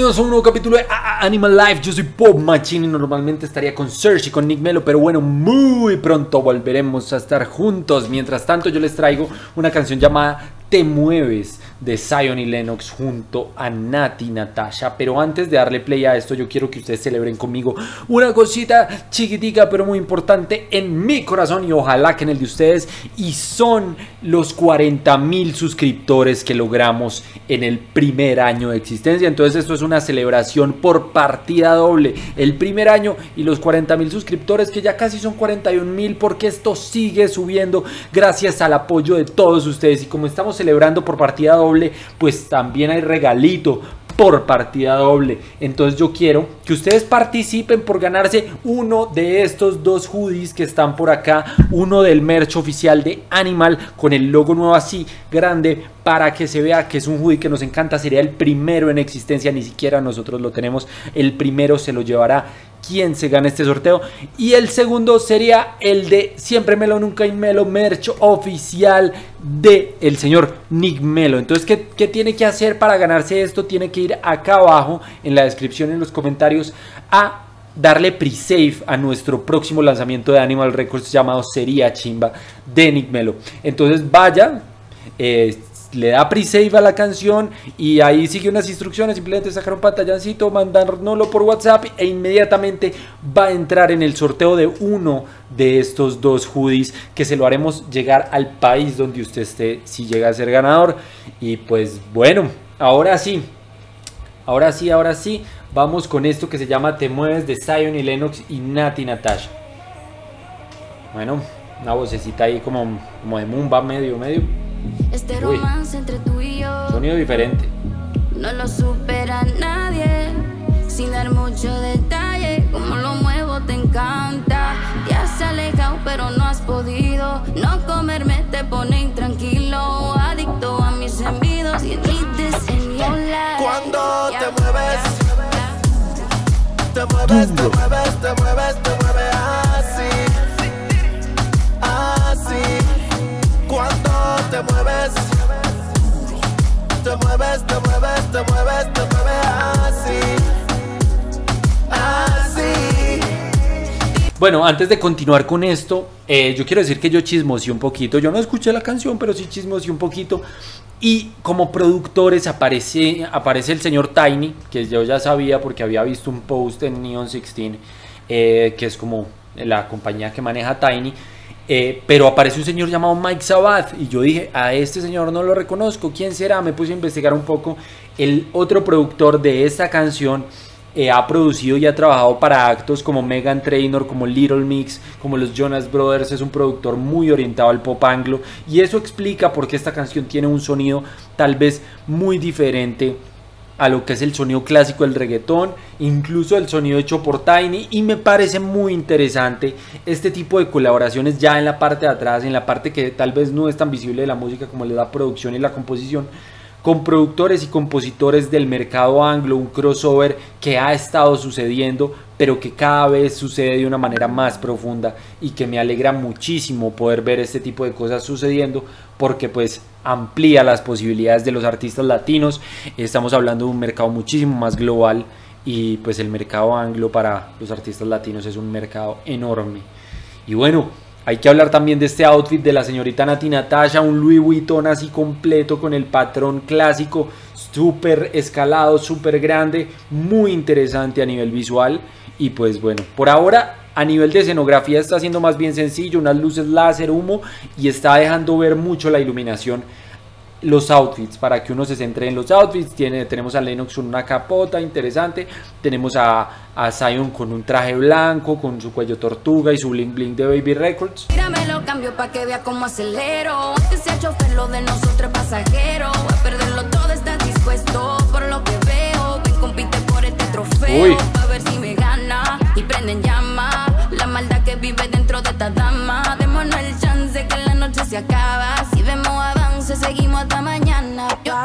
Bienvenidos a un nuevo capítulo de Animal Life. Yo soy Pop Machine y normalmente estaría con Serge y con Nick Melo, pero bueno, muy pronto volveremos a estar juntos. Mientras tanto, yo les traigo una canción llamada Te Mueves de Zion y Lennox junto a Nati Natasha. Pero antes de darle play a esto, yo quiero que ustedes celebren conmigo una cosita chiquitica pero muy importante en mi corazón y ojalá que en el de ustedes, y son los 40,000 suscriptores que logramos en el primer año de existencia. Entonces esto es una celebración por partida doble, el primer año y los 40,000 suscriptores, que ya casi son 41,000, porque esto sigue subiendo gracias al apoyo de todos ustedes. Y como estamos celebrando por partida doble, pues también hay regalito por partida doble. Entonces yo quiero que ustedes participen por ganarse uno de estos dos hoodies que están por acá, uno del merch oficial de Animal con el logo nuevo así grande para que se vea que es un hoodie que nos encanta. Sería el primero en existencia, ni siquiera nosotros lo tenemos. El primero se lo llevará quien se gane este sorteo, y el segundo sería el de Siempre Melo Nunca y Melo, merch oficial de el señor Nick Melo. Entonces, ¿qué tiene que hacer para ganarse esto? Tiene que ir acá abajo en la descripción, en los comentarios, a darle pre-save a nuestro próximo lanzamiento de Animal Records llamado Sería Chimba de Nick Melo. Entonces vaya, le da pre-save a la canción y ahí sigue unas instrucciones, simplemente sacar un pantallancito, mandárnoslo por WhatsApp e inmediatamente va a entrar en el sorteo de uno de estos dos hoodies, que se lo haremos llegar al país donde usted esté si llega a ser ganador. Y pues bueno, ahora sí, vamos con esto que se llama Te Mueves de Zion y Lennox y Nati Natasha. Bueno, una vocecita ahí como de mumba medio. Este romance entre tú y yo, sonido diferente. no lo supera nadie, sin dar mucho detalle. Como lo muevo te encanta. Te has alejado pero no has podido. No comerme te pone intranquilo, adicto a mis gemidos y dices en mi life. Cuando te mueves, te mueves, te mueves, te mueves, te mueves así, así. Cuando te mueves, te mueves, te mueves, te mueves, te mueves así, así. Bueno, antes de continuar con esto, yo quiero decir que yo chismoseé un poquito. Yo no escuché la canción, pero sí chismoseé un poquito. Y como productores aparece el señor Tiny, que yo ya sabía porque había visto un post en Neon 16, que es como la compañía que maneja Tiny. Pero aparece un señor llamado Mike Sabath y yo dije, a este señor no lo reconozco, ¿quién será? Me puse a investigar un poco. El otro productor de esta canción ha producido y ha trabajado para actos como Meghan Trainor, como Little Mix, como los Jonas Brothers. Es un productor muy orientado al pop anglo, y eso explica por qué esta canción tiene un sonido tal vez muy diferente a lo que es el sonido clásico del reggaetón, incluso el sonido hecho por Tiny. Y me parece muy interesante este tipo de colaboraciones ya en la parte de atrás, en la parte que tal vez no es tan visible de la música como le da producción y la composición, con productores y compositores del mercado anglo, un crossover que ha estado sucediendo, pero que cada vez sucede de una manera más profunda, y que me alegra muchísimo poder ver este tipo de cosas sucediendo, porque pues amplía las posibilidades de los artistas latinos. Estamos hablando de un mercado muchísimo más global, y pues el mercado anglo para los artistas latinos es un mercado enorme. Y bueno, hay que hablar también de este outfit de la señorita Nati Natasha, un Louis Vuitton así completo con el patrón clásico, súper escalado, súper grande, muy interesante a nivel visual. Y pues bueno, por ahora a nivel de escenografía está siendo más bien sencillo, unas luces láser, humo, y está dejando ver mucho la iluminación, los outfits, para que uno se centre en los outfits. Tenemos a Lennox con una capota interesante, tenemos a Zion con un traje blanco, con su cuello tortuga y su bling bling de Baby Records. Mírame lo cambio pa' que vea cómo acelero. Antes sea chofer, lo de nosotros es pasajero. A perderlo todo, estás dispuesto por lo que veo. Ven, compite por este trofeo. Uy. A ver si me gana y prenden llama la maldad que vive dentro de esta dama. Démonos el chance que la noche se acaba. Si vemos avance, seguimos hasta mañana.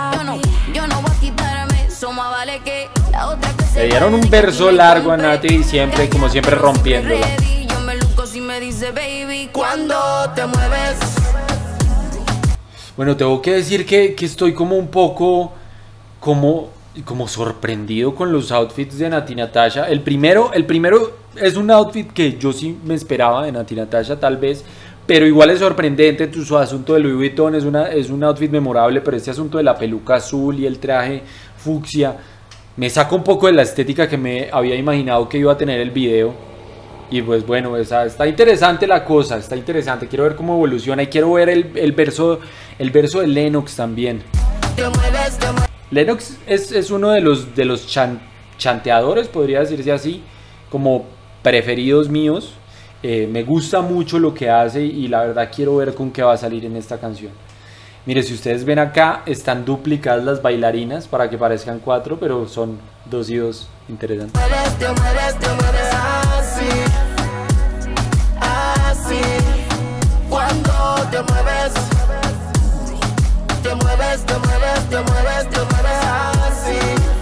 Yo no voy a quitarme, soma vale que la otra que se. Le dieron un verso largo a Nati, siempre, como siempre, rompiéndola. Yo me luco si me dice baby, Cuando te mueves, Bueno, tengo que decir que estoy como un poco como como sorprendido con los outfits de Nati Natasha. El primero es un outfit que yo sí me esperaba de Nati Natasha tal vez, pero igual es sorprendente. Su asunto de Louis Vuitton es un outfit memorable, pero este asunto de la peluca azul y el traje fucsia me saca un poco de la estética que me había imaginado que iba a tener el video. Y pues bueno, está interesante la cosa, está interesante. Quiero ver cómo evoluciona y quiero ver el verso de Lennox también. Lennox es uno de los chanteadores, podría decirse así, como preferidos míos. Me gusta mucho lo que hace y la verdad quiero ver con qué va a salir en esta canción. Mire, si ustedes ven acá, están duplicadas las bailarinas para que parezcan 4, pero son 2 y 2. Interesante. Así, cuando te mueves, así,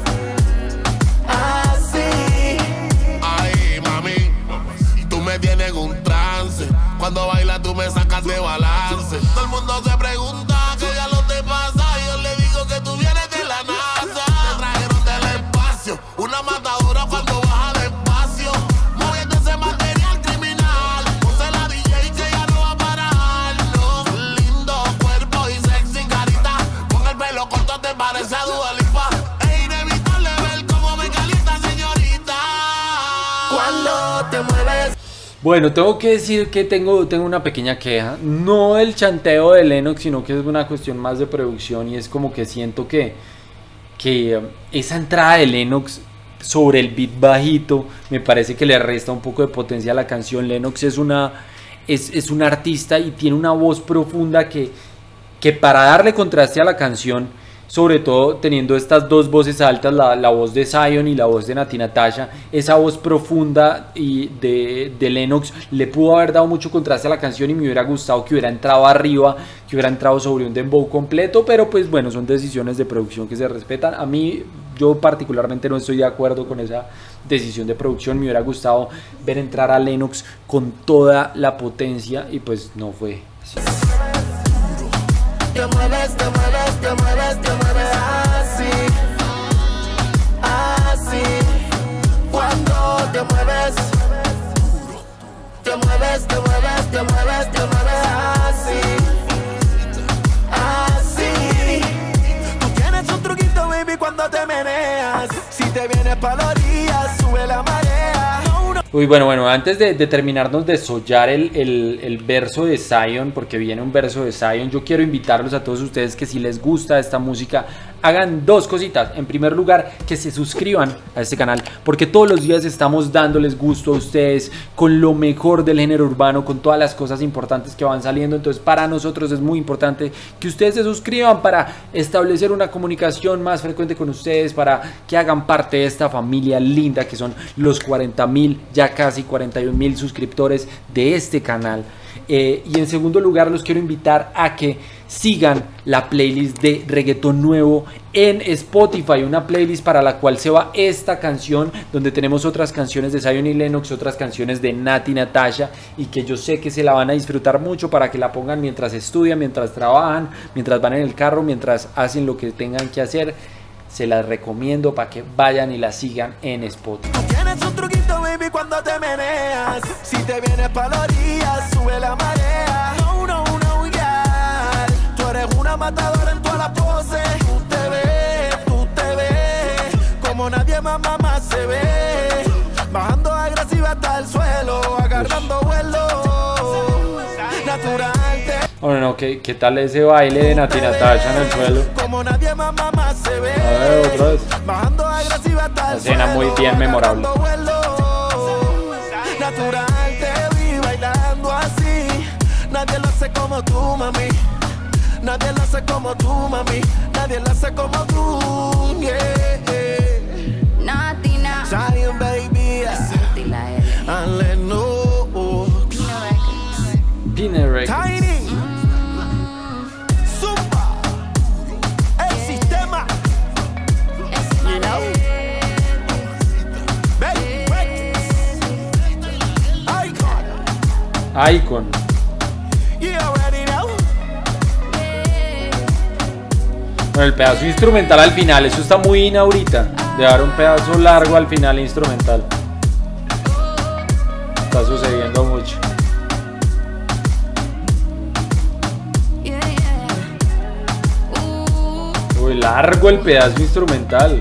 así. Ay, mami, tú me tienes en un trance. Cuando bailas tú me sacas de balance. Todo el mundo se pregunta qué ya lo te pasa. Y yo le digo que tú vienes de la NASA. Te trajeron del espacio, una matadora cuando baja despacio. Moviendo ese material criminal. Puse la DJ que ya no va a parar. No, lindo cuerpo y sexy carita. Con el pelo corto te parece a Dua Lipa. Es inevitable ver cómo me calienta, señorita. Cuando te mueves. Bueno, tengo que decir que tengo una pequeña queja, no del chanteo de Lennox, sino que es una cuestión más de producción y es como que siento que esa entrada de Lennox sobre el beat bajito me parece que le resta un poco de potencia a la canción. Lennox es una artista y tiene una voz profunda que para darle contraste a la canción, sobre todo teniendo estas dos voces altas, la voz de Zion y la voz de Nati Natasha, esa voz profunda y de Lennox le pudo haber dado mucho contraste a la canción y me hubiera gustado que hubiera entrado arriba, que hubiera entrado sobre un dembow completo, pero pues bueno, son decisiones de producción que se respetan. A mí, yo particularmente no estoy de acuerdo con esa decisión de producción, me hubiera gustado ver entrar a Lennox con toda la potencia y pues no fue así. Te mueves, así, así. Cuando te mueves, así, así. Tú tienes un truquito, baby, cuando te meneas. Si te vienes pa' la orilla, sube la marea. Uy, bueno, antes de terminarnos de sollar el verso de Zion, porque viene un verso de Zion, yo quiero invitarlos a todos ustedes que si les gusta esta música, hagan 2 cositas. En primer lugar, que se suscriban a este canal, porque todos los días estamos dándoles gusto a ustedes con lo mejor del género urbano, con todas las cosas importantes que van saliendo. Entonces para nosotros es muy importante que ustedes se suscriban para establecer una comunicación más frecuente con ustedes, para que hagan parte de esta familia linda que son los 40.000, ya casi 41.000 suscriptores de este canal. Y en segundo lugar, los quiero invitar a que sigan la playlist de reggaetón nuevo en Spotify, una playlist para la cual se va esta canción, donde tenemos otras canciones de Zion y Lennox, otras canciones de Nati Natasha, y que yo sé que se la van a disfrutar mucho, para que la pongan mientras estudian, mientras trabajan, mientras van en el carro, mientras hacen lo que tengan que hacer. Se las recomiendo para que vayan y la sigan en Spotify. Tienes un truquito, baby, cuando te meneas. Si te vienes pa' la orilla, sube la marea. No, yeah. Tú eres una matadora en toda la pose. Tú te ves como nadie más, mamá se ve. Bajando agresiva hasta el suelo, agarrando vuelo. Natural. No, ¿qué tal ese baile de Nati Natasha en el suelo? Como nadie más, mamá se ve. A ver, otra vez. Bajando agresiva hasta el suelo. Escena muy bien memorable. Natural, te vi bailando así. Nadie lo hace como tú, mami. Nadie lo hace como tú, mami. Nadie lo hace como tú, yeah. Natina. Zion, baby. And Lennox. Pine Records. Tiny. Zumba. El sistema. You know. Baby Records. Icon. You already know. Bueno, el pedazo instrumental al final, eso está muy in ahorita, de dar un pedazo largo al final instrumental. Está sucediendo mucho. Uy, largo el pedazo instrumental.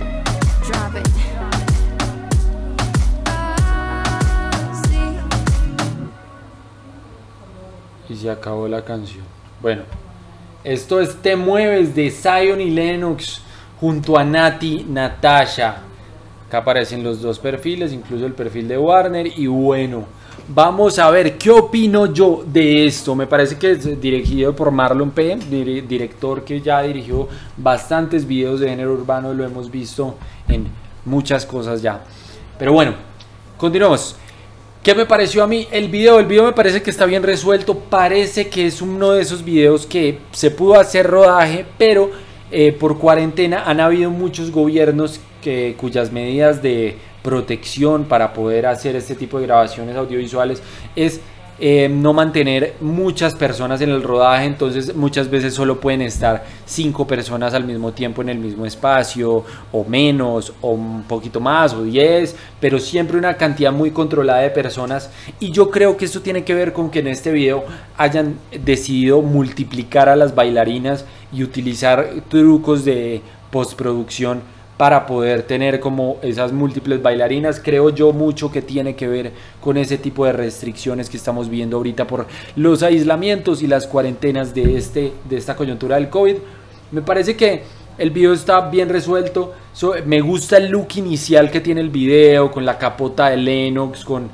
Y se acabó la canción. Bueno, esto es Te Mueves de Zion y Lennox junto a Nati Natasha. Acá aparecen los dos perfiles, incluso el perfil de Warner. Y bueno, vamos a ver qué opino yo de esto. Me parece que es dirigido por Marlon P, director que ya dirigió bastantes videos de género urbano. Lo hemos visto en muchas cosas ya. Pero bueno, continuamos. ¿Qué me pareció a mí el video? El video me parece que está bien resuelto. Parece que es uno de esos videos que se pudo hacer rodaje, pero por cuarentena han habido muchos gobiernos cuyas medidas de protección para poder hacer este tipo de grabaciones audiovisuales es no mantener muchas personas en el rodaje. Entonces muchas veces solo pueden estar 5 personas al mismo tiempo en el mismo espacio, o menos, o un poquito más, o 10, pero siempre una cantidad muy controlada de personas. Y yo creo que esto tiene que ver con que en este video hayan decidido multiplicar a las bailarinas y utilizar trucos de postproducción para poder tener como esas múltiples bailarinas. Creo yo mucho que tiene que ver con ese tipo de restricciones que estamos viendo ahorita por los aislamientos y las cuarentenas de esta coyuntura del COVID. Me parece que el video está bien resuelto. Me gusta el look inicial que tiene el video, con la capota de Lennox, con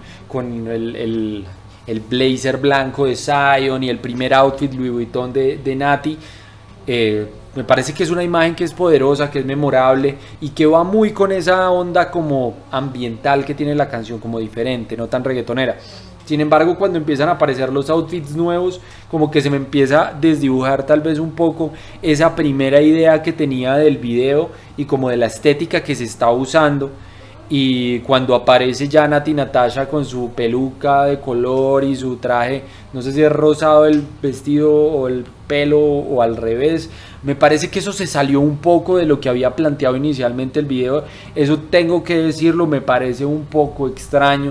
el blazer blanco de Zion y el primer outfit Louis Vuitton de Nati. Me parece que es una imagen que es poderosa, que es memorable y que va muy con esa onda como ambiental que tiene la canción, como diferente, no tan reggaetonera. Sin embargo, cuando empiezan a aparecer los outfits nuevos, como que se me empieza a desdibujar tal vez un poco esa primera idea que tenía del video y como de la estética que se está usando. Y cuando aparece ya Nati Natasha con su peluca de color y su traje, no sé si es rosado el vestido o el pelo o al revés, me parece que eso se salió un poco de lo que había planteado inicialmente el video. Eso tengo que decirlo, me parece un poco extraño.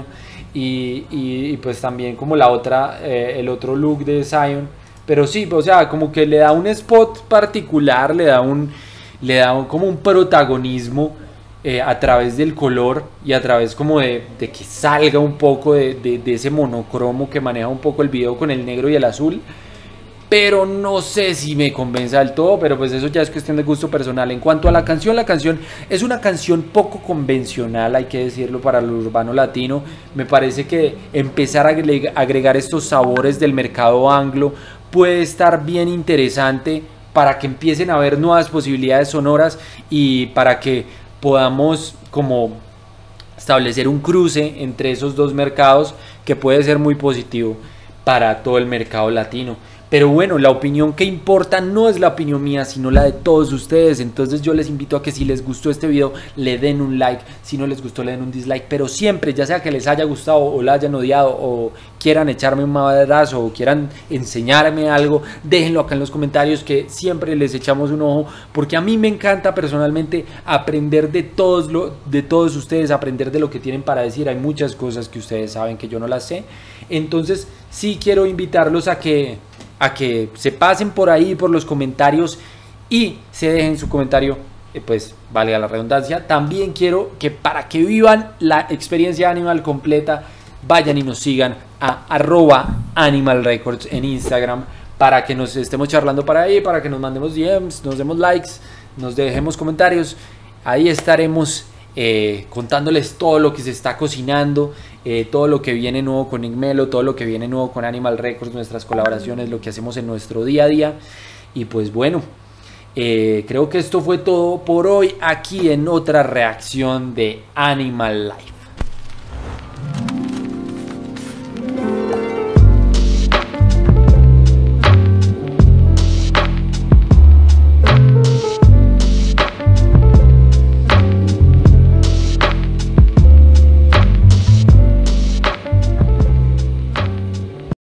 Y pues también como el otro look de Zion, pero sí, o sea, como que le da un spot particular, le da como un protagonismo a través del color y a través como de que salga un poco de ese monocromo que maneja un poco el video con el negro y el azul. Pero no sé si me convence del todo, pero pues eso ya es cuestión de gusto personal. En cuanto a la canción es una canción poco convencional, hay que decirlo, para el urbano latino. Me parece que empezar a agregar estos sabores del mercado anglo puede estar bien interesante para que empiecen a haber nuevas posibilidades sonoras y para que podamos como establecer un cruce entre esos dos mercados que puede ser muy positivo para todo el mercado latino. Pero bueno, la opinión que importa no es la opinión mía, sino la de todos ustedes. Entonces yo les invito a que si les gustó este video, le den un like. Si no les gustó, le den un dislike. Pero siempre, ya sea que les haya gustado o la hayan odiado, o quieran echarme un madrazo o quieran enseñarme algo, déjenlo acá en los comentarios, que siempre les echamos un ojo. Porque a mí me encanta personalmente aprender de todos ustedes, aprender de lo que tienen para decir. Hay muchas cosas que ustedes saben que yo no las sé. Entonces sí quiero invitarlos a que se pasen por ahí, por los comentarios, y se dejen su comentario, pues valga la redundancia. También quiero que para que vivan la experiencia Animal completa, vayan y nos sigan a @animalrecords en Instagram, para que nos estemos charlando para ahí, para que nos mandemos DMs, nos demos likes, nos dejemos comentarios. Ahí estaremos contándoles todo lo que se está cocinando, todo lo que viene nuevo con Igmelo, todo lo que viene nuevo con Animal Records, nuestras colaboraciones, lo que hacemos en nuestro día a día. Y pues bueno, creo que esto fue todo por hoy aquí en otra reacción de Animal Life.